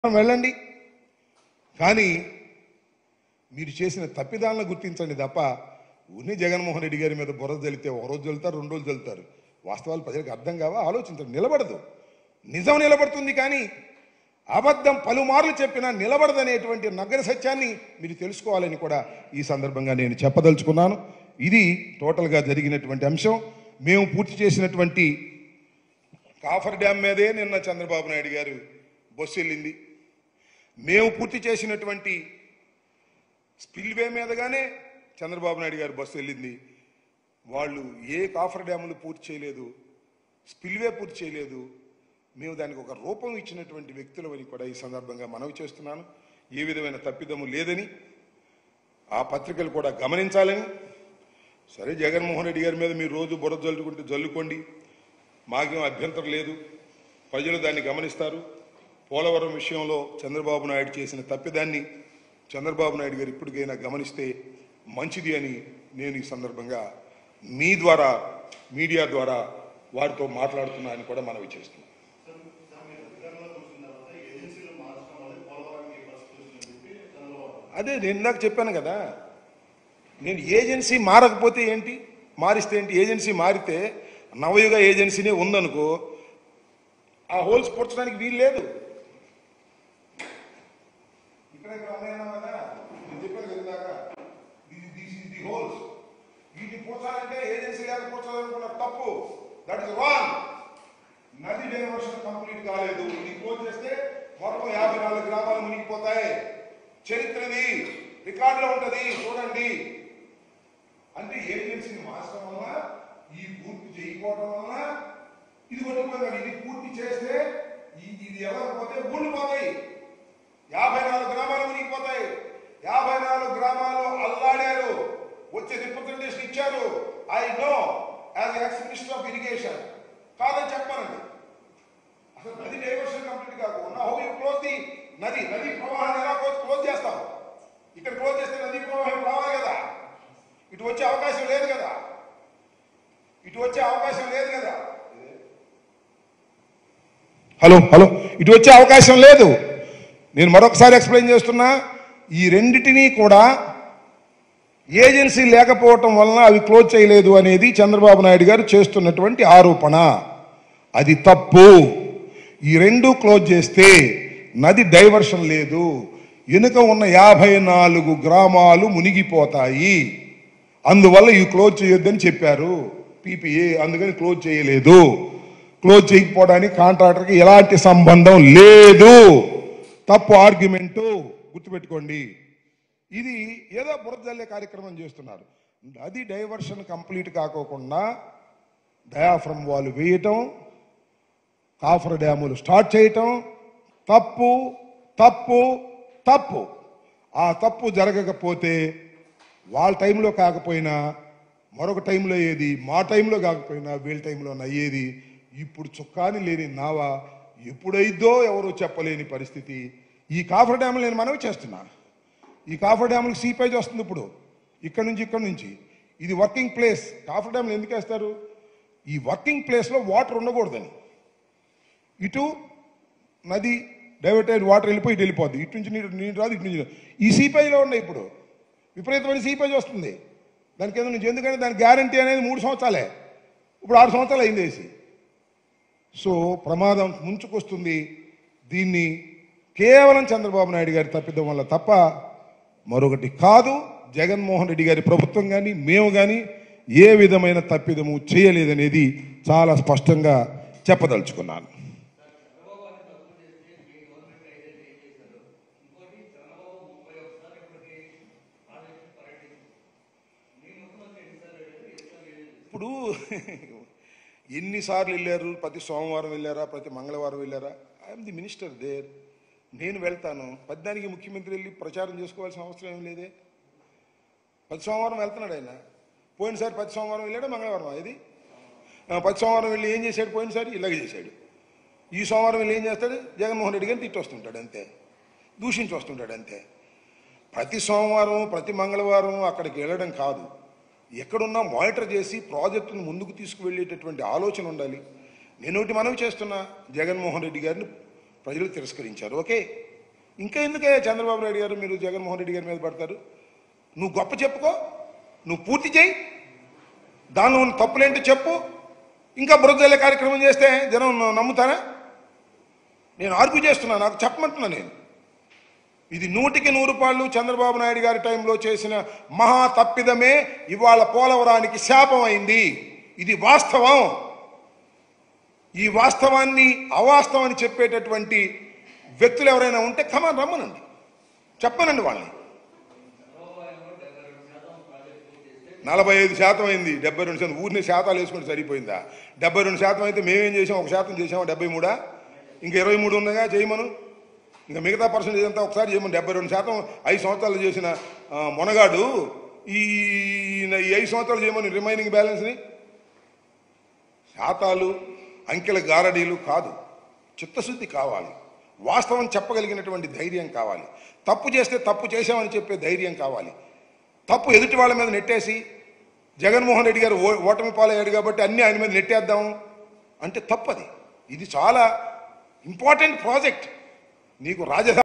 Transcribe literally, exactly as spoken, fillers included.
వెళ్ళండి, కానీ మీరు చేసిన తప్పిదాలను గుర్తించండి తప్ప ఉన్ని జగన్మోహన్ రెడ్డి గారి మీద బుర్ర జల్లితే ఒక రోజు జల్లుతారు, రెండు రోజులు జల్లుతారు. వాస్తవాలు ప్రజలకు అర్థం కావా? ఆలోచించండి. నిలబడదు. నిజం నిలబడుతుంది, కానీ అబద్ధం పలుమార్లు చెప్పినా నిలబడదనేటువంటి నగర సత్యాన్ని మీరు తెలుసుకోవాలని కూడా ఈ సందర్భంగా నేను చెప్పదలుచుకున్నాను. ఇది టోటల్గా జరిగినటువంటి అంశం. మేము పూర్తి చేసినటువంటి కాఫర్ డ్యామ్ మీదే నిన్న చంద్రబాబు నాయుడు గారు బస్సు వెళ్ళింది. మేము పూర్తి చేసినటువంటి స్పిల్వే మీదగానే చంద్రబాబు నాయుడు గారు బస్సు వెళ్ళింది. వాళ్ళు ఏ కాఫర్ డ్యాములు పూర్తి చేయలేదు, స్పిల్వే పూర్తి చేయలేదు. మేము దానికి ఒక రూపం ఇచ్చినటువంటి వ్యక్తులమని కూడా ఈ సందర్భంగా మనవి చేస్తున్నాను. ఏ విధమైన తప్పిదము లేదని ఆ పత్రికలు కూడా గమనించాలని. సరే, జగన్మోహన్ రెడ్డి గారి మీద మీరు రోజు బుర్ర జల్లుకుంటే జల్లుకోండి, మాకేం అభ్యంతరం లేదు. ప్రజలు దాన్ని గమనిస్తారు. పోలవరం విషయంలో చంద్రబాబు నాయుడు చేసిన తప్పిదాన్ని చంద్రబాబు నాయుడు గారు ఇప్పటికైనా గమనిస్తే మంచిది అని నేను ఈ సందర్భంగా మీ ద్వారా, మీడియా ద్వారా వారితో మాట్లాడుతున్నానని కూడా మనవి చేస్తున్నాను. అదే నేను ఇందాక చెప్పాను కదా, నేను ఏజెన్సీ మారకపోతే ఏంటి, మారిస్తే ఏంటి? ఏజెన్సీ మారితే నవయుగ ఏజెన్సీనే ఉందనుకో, ఆ హోల్స్ పూడ్చడానికి వీలు లేదు. ఇక్కడ హోల్స్ వీటిని పూడ్చాలంటే ఏజెన్సీ లేక పూడ్చాలనుకున్న తప్పు. That is wrong. నది డైవర్షన్ కంప్లీట్ కాలేదు. ఇది క్లోజ్ చేస్తే మొత్తం యాభై నాలుగు గ్రామాలు మునిగిపోతాయి. చరిత్రది రికార్డులో ఉంటది, చూడండి. అంటే ఏజెన్సీని మార్చడం వల్ల, ఈ పూర్తి చేయకపోవడం వల్ల ఇది కొట్టుకుపోయింది. ఇది పూర్తి చేస్తే ఇది ఎవరిపోతే ఊళ్ళు పోతాయి, యాభై నాలుగు గ్రామాలు మునిగిపోతాయి. యాభై నాలుగు గ్రామాలు అల్లాడారు, వచ్చే రిప్రజెంటేషన్ ఇచ్చారు. I know as ex minister of irrigation. కాదని చెప్పానండి. అసలు నది డైవర్షన్ కంప్లీట్ కాకుండా హౌ యూ క్లోజ్ ది నది నది ప్రవాహాన్ని ఎలా క్లోజ్ చేస్తాం? ఇక్కడ క్లోజ్ చేస్తే నది ప్రవాహం రావాలి కదా, ఇటు వచ్చే అవకాశం లేదు కదా, ఇటు వచ్చే అవకాశం లేదు కదా హలో హలో ఇటు వచ్చే అవకాశం లేదు. నేను మరొకసారి ఎక్స్ప్లెయిన్ చేస్తున్నా. ఈ రెండిటినీ కూడా ఏజెన్సీ లేకపోవటం వలన అవి క్లోజ్ చేయలేదు అనేది చంద్రబాబు నాయుడు గారు చేస్తున్నటువంటి ఆరోపణ. అది తప్పు. ఈ రెండు క్లోజ్ చేస్తే నది డైవర్షన్ లేదు, వెనుక ఉన్న యాభై నాలుగు గ్రామాలు మునిగిపోతాయి. అందువల్ల ఇవి క్లోజ్ చేయొద్దని చెప్పారు పీపీఏ, అందుకని క్లోజ్ చేయలేదు. క్లోజ్ చేయకపోవడానికి కాంట్రాక్టర్కి ఎలాంటి సంబంధం లేదు. తప్పు ఆర్గ్యుమెంటు, గుర్తుపెట్టుకోండి. ఇది ఏదో బురద జల్లే కార్యక్రమం చేస్తున్నారు. నది డైవర్షన్ కంప్లీట్ కాకోకుండా డయాఫ్రమ్ వాల్ వేయటం, కాఫర్ డ్యాములు స్టార్ట్ చేయటం తప్పు, తప్పు, తప్పు. ఆ తప్పు జరగకపోతే వాళ్ళ టైంలో కాకపోయినా మరొక టైంలో అయ్యేది, మా టైంలో కాకపోయినా వీళ్ళ టైంలో అయ్యేది. ఇప్పుడు చుక్కాని లేని నావ ఎప్పుడైద్దో ఎవరో చెప్పలేని పరిస్థితి. ఈ కాఫర్ డ్యాములు నేను మనవి చేస్తున్నా. ఈ కాఫర్ డ్యాములకు సీపేజ్ వస్తుంది ఇప్పుడు, ఇక్కడ నుంచి ఇక్కడ నుంచి. ఇది వర్కింగ్ ప్లేస్. కాఫర్ డ్యాములు ఎందుకు వేస్తారు? ఈ వర్కింగ్ ప్లేస్లో వాటర్ ఉండకూడదని. ఇటు నది డైవర్ట్ అయ్యి వాటర్ వెళ్ళిపోయి ఇటు వెళ్ళిపోద్ది, ఇటు నుంచి నీరు నీరు రాదు, ఇటు నుంచి. ఈ సీపేజ్లో ఉన్నాయి ఇప్పుడు విపరీతమైన సీపేజ్ వస్తుంది దాని కింద నుంచి. ఎందుకంటే దాని గ్యారంటీ అనేది మూడు సంవత్సరాలే, ఇప్పుడు ఆరు సంవత్సరాలు అయింది వేసి. సో ప్రమాదం ముంచుకొస్తుంది. దీన్ని కేవలం చంద్రబాబు నాయుడు గారి తప్పిదం వల్ల తప్ప మరొకటి కాదు. జగన్మోహన్ రెడ్డి గారి ప్రభుత్వం కానీ మేము కానీ ఏ విధమైన తప్పిదము చేయలేదనేది చాలా స్పష్టంగా చెప్పదలుచుకున్నాను. ఇప్పుడు ఎన్నిసార్లు వెళ్ళారు? ప్రతి సోమవారం వెళ్ళారా? ప్రతి మంగళవారం వెళ్ళారా? I'm the minister there. నేను వెళ్తాను. పద్దానికి ముఖ్యమంత్రి వెళ్ళి ప్రచారం చేసుకోవాల్సిన అవసరం ఏం లేదే. ప్రతి సోమవారం వెళ్తున్నాడు ఆయన. పోయినసారి ప్రతి సోమవారం వెళ్ళాడు, మంగళవారం ఇది ప్రతి సోమవారం వెళ్ళి ఏం చేశాడు? పోయినసారి ఇలాగే చేశాడు. ఈ సోమవారం వెళ్ళి ఏం చేస్తాడు? జగన్మోహన్ రెడ్డి గారిని తిట్టి వస్తుంటాడు అంతే, దూషించి వస్తుంటాడు అంతే. ప్రతి సోమవారం ప్రతి మంగళవారం అక్కడికి వెళ్ళడం కాదు. ఎక్కడున్నా మానిటర్ చేసి ప్రాజెక్టును ముందుకు తీసుకువెళ్ళేటటువంటి ఆలోచన ఉండాలి. నేను ఒకటి మనవి చేస్తున్నా, జగన్మోహన్ రెడ్డి గారిని ప్రజలు తిరస్కరించారు. ఓకే, ఇంకా ఎందుకే చంద్రబాబు నాయుడు గారు మీరు జగన్మోహన్ రెడ్డి గారి మీద పడతారు? నువ్వు గొప్ప చెప్పుకో, నువ్వు పూర్తి చేయి, దానిలో ఉన్న తప్పులేంటో చెప్పు. ఇంకా బురదలే కార్యక్రమం చేస్తే జనం నమ్ముతారా? నేను ఆర్గ్యూ చేస్తున్నా, నాకు చెప్పమంటున్నా. నేను ఇది నూటికి నూరు పాళ్ళు చంద్రబాబు నాయుడు గారి టైంలో చేసిన మహా తప్పిదమే ఇవాళ పోలవరానికి శాపం అయింది. ఇది వాస్తవం. ఈ వాస్తవాన్ని అవాస్తవం అని చెప్పేటటువంటి వ్యక్తులు ఎవరైనా ఉంటే కమాన్ రమ్మనండి, చెప్పనండి వాళ్ళని. నలభై ఐదు శాతం అయింది, డెబ్బై రెండు శాతం ఊరిని శాతాలు వేసుకుంటే సరిపోయిందా? డెబ్బై రెండు శాతం అయితే మేమేం చేసాం? ఒక శాతం చేసామా? డెబ్బై మూడా ఇంకా ఇరవై మూడు ఉన్నాయా చేయమను. ఇంకా మిగతా పర్సెంటేజ్ అంతా ఒకసారి చేయమని. డెబ్బై రెండు శాతం ఐదు సంవత్సరాలు చేసిన మొనగాడు ఈ ఐదు సంవత్సరాలు చేయమని రిమైనింగ్ బ్యాలెన్స్ని. శాతాలు అంకెల గారడీలు కాదు, చిత్తశుద్ధి కావాలి, వాస్తవం చెప్పగలిగినటువంటి ధైర్యం కావాలి, తప్పు చేస్తే తప్పు చేశామని చెప్పే ధైర్యం కావాలి. తప్పు ఎదుటి వాళ్ళ మీద నెట్టేసి జగన్మోహన్ రెడ్డి గారు ఓటమి పాలయ్యాడు కాబట్టి అన్నీ ఆయన మీద నెట్టేద్దాం అంటే తప్పది. ఇది చాలా ఇంపార్టెంట్ ప్రాజెక్ట్. నీకు రాజధాని